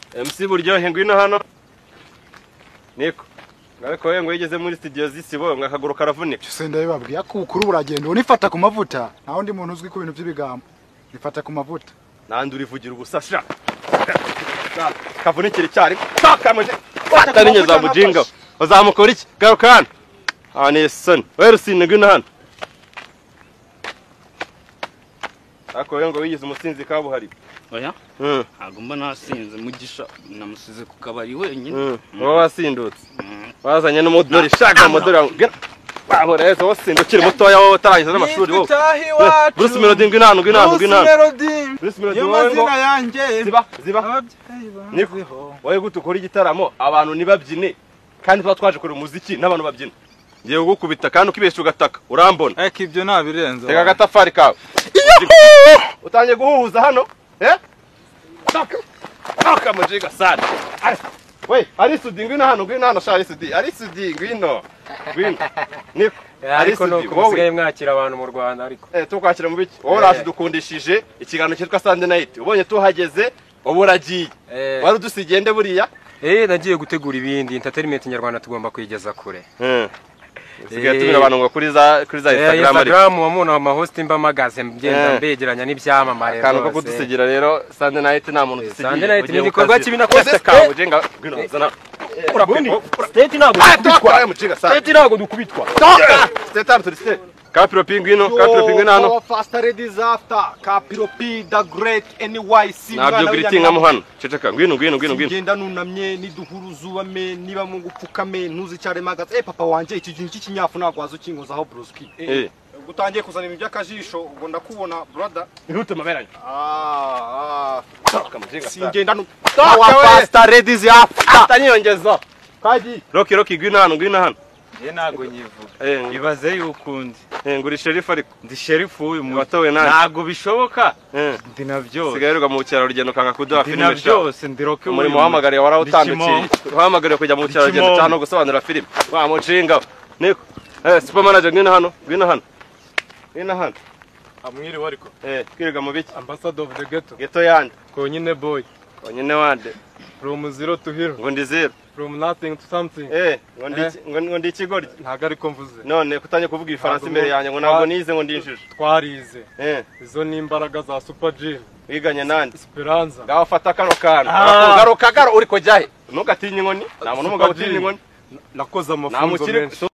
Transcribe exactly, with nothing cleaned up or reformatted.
M C buryohe ngwino hano. Niko. Ariko we ngo yigeze muri studio z'isibo ngakaguru karavunika. Cyose ndabibabwiye ko ukuri buragenda unifata ku mavuta. Nta wundi muntu uzwi ku bintu by'ibigambo. Nifata ku mavuta. Nandi urivugira ubusasha. Kavunikira cyari. Takamuje. Watarinye za mujinga. Uzamukora iki? Garuka hano. Ah ni son. We rusine ngwino hano. Ako we ngo wigize umusinzi kabuhari. Oya? Mm. Agomba nasinze mugisha namusize ku kabari wenyine. Wowe wasindutse. Bazanye n'umudori shaka umudori. Bahora yezo wasindukira mutoya wowe utarangiza n'amashuri wowe. Bruce Melody ngwino hano ngwino hano ngwino hano. Bruce Melody y'amazina yanjye. Ziba ziba. Niko. Wowe gutukora igitaramo abantu nibabyine kandi twa twaje kuri umuziki n'abantu babyina. Ngiye gukubita kandi ukibesha ugataka urambona. Eka ibyo nabirenza. Tega gatafari kawe. Utangiye guhuza hano? Eh? Taka. Taka mujiga sana. We, ari sudi ngwino hano ngwino hano shari sudi. Ari sudi ngwino. Ngwino. Niko. Ariko no kusigaye mwakira abantu mu Rwanda ariko. Eh, tukwakira mu biki? Wowe raje dukundishije ikiganiro cyitwa Sunday Night. Ubonye tuhageze uburagiye. Wari udusigende buriya? Eh, nagiye gutegura ibindi entertainment nyarwanda tugomba kuyigeza kure. Eh. Sigaye tumira abantu ngo kuri za kuri za Instagram ariko. Instagram wamuna ama hosting mba magazine ngenda mbegeranya n'ibyamamare. Kantu ko kudusigira rero Sunday Night nta muntu dusigira. Sunday Night ni bikorwa kibinakoze kawe jenga ngwino zana. Urabundi state nago dukubitwa. State nago dukubitwa. State turi state. Kapiro pingwino, kapiro pingwino hano. Fast ready after Kapiro P the great N Y C. Nabyo gritinga mu hano. Ceceka ngwino ngwino ngwino ngwino. Ngenda nunamye niduhuruzuba me niba mu gupfukame ntuzicyare magaze. Eh papa wanje iki kintu cy'kinyafu nagwazo kingoza aho Bruski. Eh utangiye kuzana ibintu by'akajisho ubwo ndakubona brother. Ihute maberanye. Ah ah. Singenda nu. Fast ready after. Atanyongeza. Kaji. Roki roki ngwino hano ngwino hano. Ye nago nyivuga. Eh ibaze yukundi. Eh nguri sheriff ariko. Ndi sheriff uyu mu watowe nani? Nago bishoboka. Eh ndi navyo. Sigarirwa mu cyaro rugendo kanga kuduha filime. Ndi navyo ndi roki uyu. Muri muhamagariye warawutandukiye. Muhamagariye kujya mu cyaro rugendo cyano gusobanura filime. Wa mucinga. Niko. Eh super manager ngwino hano ngwino hano. Ngwino hano. Amwiri wariko. Eh kwirega mu biki? Ambassador of the ghetto. Ghetto yandi. Konyine boy. Konyine wande. From zero to hero. Ngo ndi zero. From nothing to something. Eh, ngo ndi ngo ndi ikigori. Ntago ariko mvuze. None kutanye kuvuga ifaransa imbere yanjye ngo ntabwo nize ngo ndinjije. Twarize. Eh. Izo ni imbaraga za Super Gym. Wiganye nande? Esperanza. Gaho fata kano kana. Garuka garo uri ko jahe. Ntugatinye inkoni. Nta muntu umugabo utinya inkoni. Nakoze amafunzo menshi.